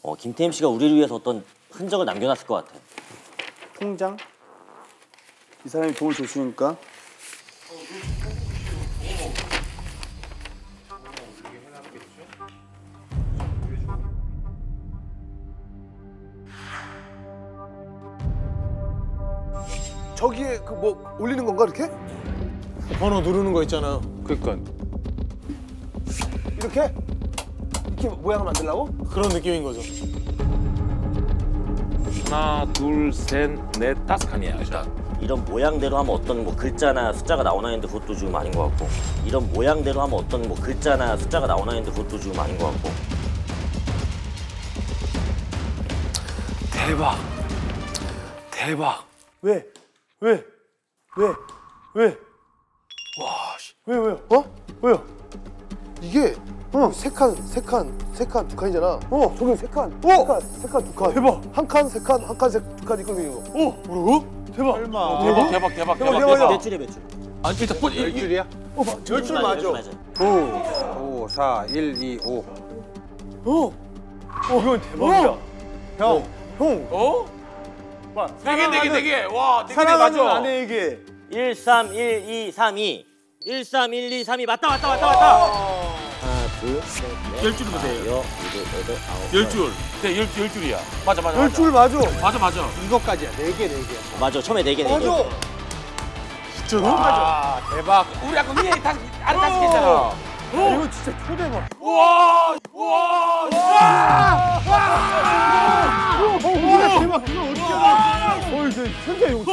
김태임 씨가 우리를 위해서 어떤 흔적을 남겨놨을 것 같아. 통장? 이 사람이 돈을 줬으니까. 저기에 그 뭐 올리는 건가 이렇게? 번호 누르는 거 있잖아. 그러니까 이렇게? 이렇게 모양을 만들려고? 그런 느낌인 거죠. 하나, 둘, 셋, 넷, 다섯 칸이야 일단. 이런 모양대로 하면 어떤 뭐 글자나 숫자가 나오나 했는데 그것도 지금 아닌 것 같고, 이런 모양대로 하면 어떤 뭐 글자나 숫자가 나오나 했는데 그것도 지금 아닌 것 같고. 대박. 대박. 왜? 와, 씨. 왜요? 왜요? 이게 세 칸, 두 칸이잖아. 저기 세 칸, 세 칸, 두 칸. 대박. 한 칸, 두 칸 있거든요. 뭐라고? 대박. 설마. 대박. 매출이야 매출. 아니 일단 뭐 열줄이야? 열줄 맞아. 5, 4, 1, 2, 5. 이건 대박이야. 형. 네 개. 와, 4개 사랑하는 맞아. 아내에게 1, 3, 1, 2, 3, 2. 1, 3, 1, 2, 3, 2. 맞다. 하나, 둘, 셋, 넷, 10줄이면 돼. 다섯, 여덟, 아홉. 10줄. 네, 10줄이야. 맞아. 10줄 맞아. 맞아. 이거까지야. 4개. 맞아. 처음에 4개. 진짜로? 아, 대박. 우리 아까 위에 아래 5개잖아. 이거 진짜 초대박. 우와. 대박. 이거 어떻게 알아? 이제 천재 이거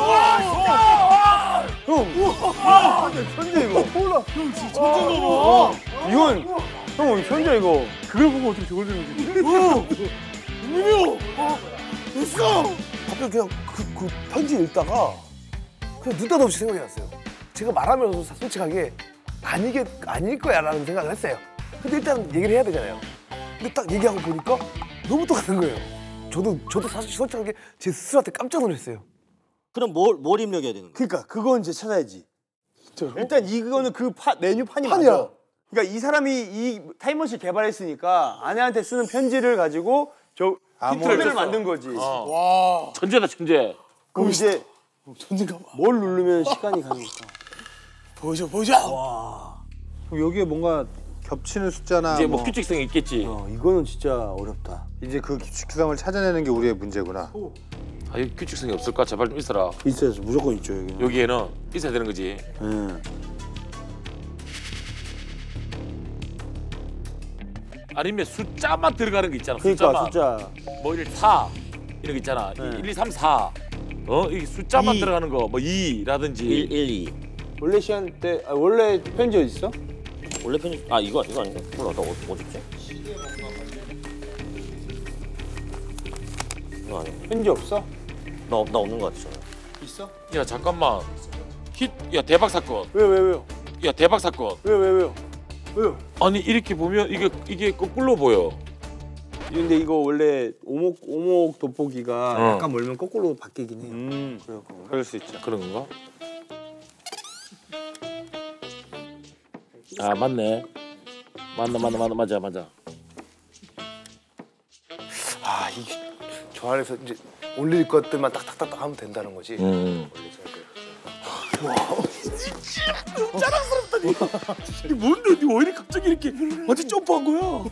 천재야. 천재 이거. 몰라. 형 진짜 천재인가 봐. 이건 형 천재 이거. 그걸 보고 어떻게 저걸 들는지. 됐어. 갑자기 그냥 그 편지 읽다가 그냥 느닷없이 생각이 났어요. 제가 말하면서 솔직하게 아닐 거야라는 생각을 했어요. 근데 일단 얘기를 해야 되잖아요. 근데 딱 얘기하고 보니까 너무 똑같은 거예요. 저도 사실 솔직하게 제 스스로한테 깜짝 놀랐어요. 그럼 뭘 입력해야 되는 거야? 그러니까 그건 이제 찾아야지. 일단 이거는 그 메뉴판이 판이야. 맞아. 그러니까 이 사람이 이 타임머신 개발했으니까 아내한테 쓰는 편지를 가지고 저 힌트를 만든 거지. 와. 천재다, 천재. 그럼 이제 천재가 봐. 뭘 누르면 시간이 가니까. 보여줘. 그럼 여기에 뭔가 겹치는 숫자나 이제 뭐 규칙성이 있겠지. 이거는 진짜 어렵다. 이제 그 규칙성을 찾아내는 게 우리의 문제구나. 아, 이 규칙성이 없을까? 제발 좀 있어라. 있어야지 무조건 있죠 여기. 여기에는 있어야 되는 거지. 아니면 숫자만 들어가는 거 있잖아. 그러니까 숫자만. 숫자. 뭐 1, 4 이런 거 있잖아. 1, 2, 3, 4. 이 숫자만 2. 들어가는 거. 뭐 2라든지. 1, 1, 2. 원래 시간 때 원래 편지 어디 있어? 원래 편집 이거 아닌가? 몰라. 나 어딨지? 이거 아니야. 편지 없어? 나 없는 거 같아. 저는. 있어? 야 잠깐만. 야 대박 사건. 왜요? 야 대박 사건. 왜요? 아니 이렇게 보면 이게 거꾸로 보여. 근데 이거 원래 오목 돋보기가 약간 멀면 거꾸로 바뀌긴 해요. 그럴 수 있죠. 그런 건가? 아 맞네. 맞아. 이게 저 안에서 이제 올릴 것들만 딱딱딱 하면 된다는 거지. 이게 뭔데? 니 왜 이렇게 갑자기 이렇게 완전 점프한 거야?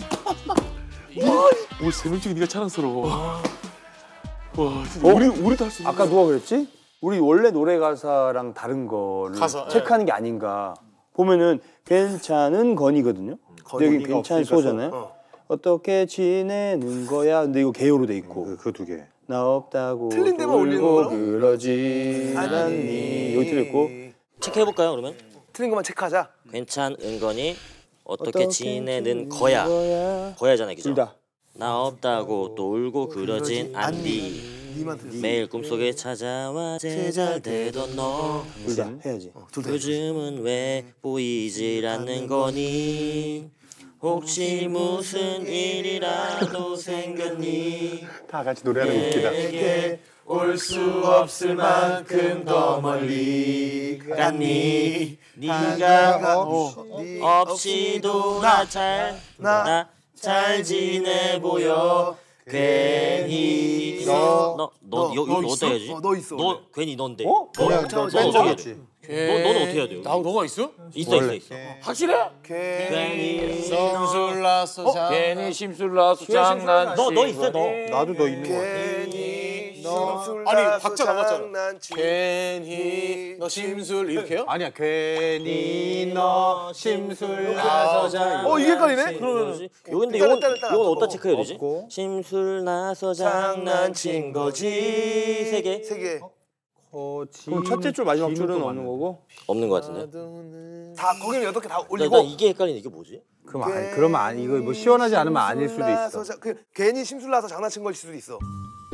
우리 세 명 중에 네가 자랑스러워. 와, 진짜 우리도 할 수 있는 아까 누가 그랬지? 우리 원래 노래 가사랑 다른 거를 가사, 체크하는 게 아닌가. 보면은 괜찮은 건이거든요. 근데 여기 괜찮은 소잖아요. 어떻게 지내는 거야? 근데 이거 개요로 돼 있고. 그 두 개. 나 없다고 틀린 데만 올리는 거야? 그러지 않니. 여기 틀렸고. 체크해볼까요 그러면? 틀린 것만 체크하자. 괜찮은 거니? 어떻게 지내는 거야? 거야잖아 그죠? 둘 다. 나 없다고 또 울고 그러진 않니. 니만 틀렸어. 매일 꿈속에 찾아와 제잘되던 너. 둘 다 해야지. 요즘은 왜 보이질 않는 거니? 혹시 무슨 일이라도 생겼니? 다 같이 노래하는 거 웃기다. 내게 올 수 없을 만큼 더 멀리 갔니? 네가 없이도 나 잘 지내 보여. 괜히 너 어떻게 해야지? 너 있어. 너 괜히 넌데. 그냥 너 어떻게 해야 돼? 너는 어떻게 해야 돼요? 너가 있어? 있어. 확실해? 괜히 심술나서 괜히 심술나서 장난치. 너 있어 너. 나도 너 있는 거 같아. 괜히 아니, 박자 남았잖아. 장난치. 괜히 너 심술 이렇게요? 아니야 괜히 너 심술 나서 자. 이게 헷갈리네? 그러면 근데 일단, 이건 일단 어디다 체크해야 되지? 없고. 심술 나서 장난친 거지. 세 개? 세 개. 그럼 첫째 줄 마지막 줄은 없는 거고? 없는 거 같은데. 다 거기는 8개 다 나 올리고. 이게 헷갈리는 이게 뭐지? 그러면 아니 이거 뭐 시원하지 않으면 아닐 수도 있어. 괜히 심술 나서 장난친 걸 수도 있어.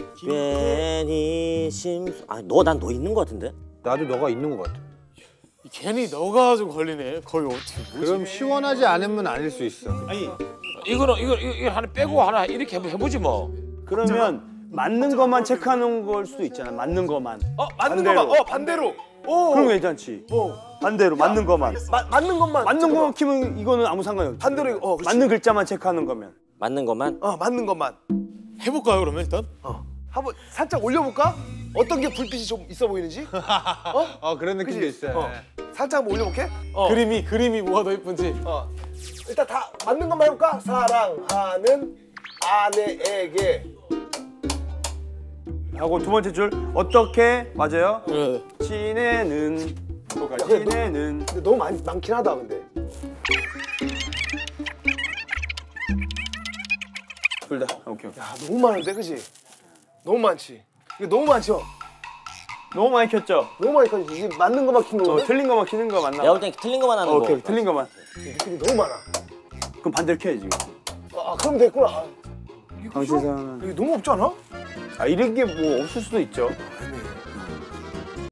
괜히 심술. 난 너 있는 거 같은데. 나도 너가 있는 거 같아. 괜히 너가 좀 걸리네. 거의 어떻게 뭐지? 그럼 시원하지 않으면 아닐 수 있어. 이거 하나 빼고 하나 이렇게 해보지 뭐. 그러면 맞는 것만 체크하는 걸 수도 있잖아. 맞는 것만. 맞는 반대로. 것만. 반대로. 그럼 괜찮지. 반대로 맞는 것만. 맞는 것만. 맞는 것만 키면 이거는 아무 상관이 없지. 반대로. 그렇지. 맞는 글자만 체크하는 거면. 맞는 것만. 맞는 것만. 해볼까요 그러면 일단? 한번 살짝 올려볼까? 어떤 게 불빛이 좀 있어 보이는지? 그런 느낌도 그치? 있어요. 살짝 한번 올려볼게. 그림이 뭐가 더 예쁜지. 일단 다 맞는 것만 해볼까? 사랑하는 아내에게. 하고 두 번째 줄 어떻게 맞아요? 네. 지내는 지내는. 근데 너무 많긴 하다 근데. 둘 다. 오케이. 야 너무 많은데 그지? 너무 많지. 이거 너무 많죠? 너무 많이 켰죠? 너무 많이 커지. 이게 맞는 것만 킨 거거든? 틀린 것만 키는 거 맞나? 내가 볼 땐 틀린 것만 하는 거. 오케이 틀린 것만. 느낌이 너무 많아. 그럼 반대로 켜야지 지금. 그럼 됐구나. 강신상. 이게 너무 없지 않아? 이런 게 뭐 없을 수도 있죠.